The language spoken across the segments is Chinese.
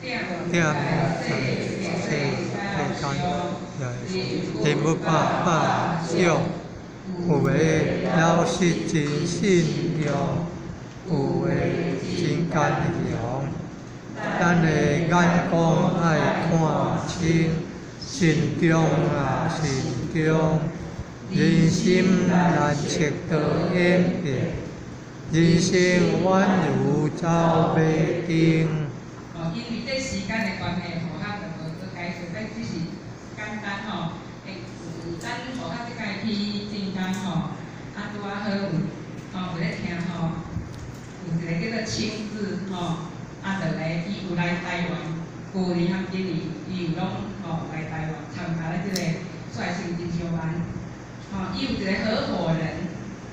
点世间，天不怕怕少，有诶了是真信用，有诶真干用。咱诶眼光爱看清，心中啊心中，人心难测得演变，人生宛如走马灯。 因为这时间的关系，吼，咱就无做解说，咱只是简单吼，咱互较即个去真干吼，拄啊好有咧听吼，有一个叫做青字吼，就来伊有来台湾，旧年含今年伊有拢来台湾参加咧即个率性进修班，伊有一个合伙人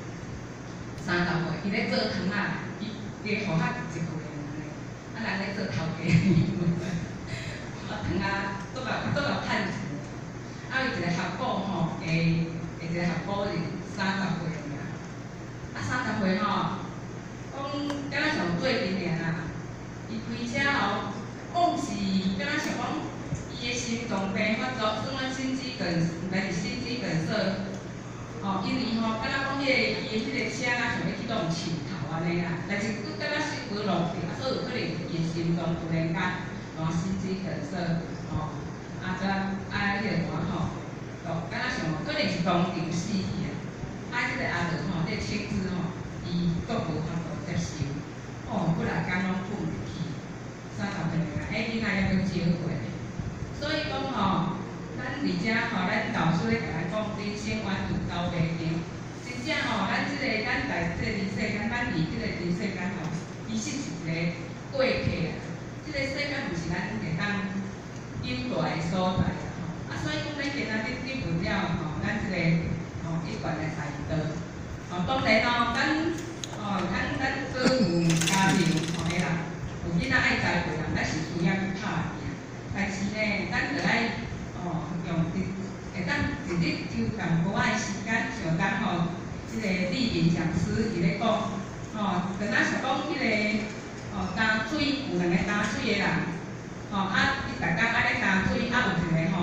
，30岁，伊咧做糖仔，伊互较1岁。咱咧做头家，糖啊，做到趁钱。有一个合伙吼，一个合伙人30岁尔，30岁吼，讲敢若上最近尔啦，伊开车吼，讲是敢若想讲，伊的心脏病发作，算咱心肌梗，毋知是心肌梗塞，因为吼，敢若讲伊的迄个车啊，想要去弄树头安尼啦，但是佮敢若是无路去，所以有可能伊心脏突然间换心肌梗塞，则迄个话吼，就敢若想可能是当场死去啊。即个阿婆吼，这青子吼，伊阁无法度接受，不然敢拢困袂去，30岁啊，囡仔还阁少岁，所以讲吼，咱伫遮吼，咱老师咧甲咱讲，人生宛如走马灯，真正吼，咱即个咱在即个人世间，咱伫即个人世间吼，其实是一个过客啊。即个世间毋是咱会当应大的所在啊，所以讲咱今仔日你为了吼，咱即个一贯的财道，当然咱做有家庭的人，有囡仔爱栽培人，咱是需要去拍拼，但是呢，咱着爱用会当一日抽淡薄仔的时间，像咱即个李明讲师伊咧讲，就咱想讲迄个担水有2个担水的人，伊逐工安尼担水，有一个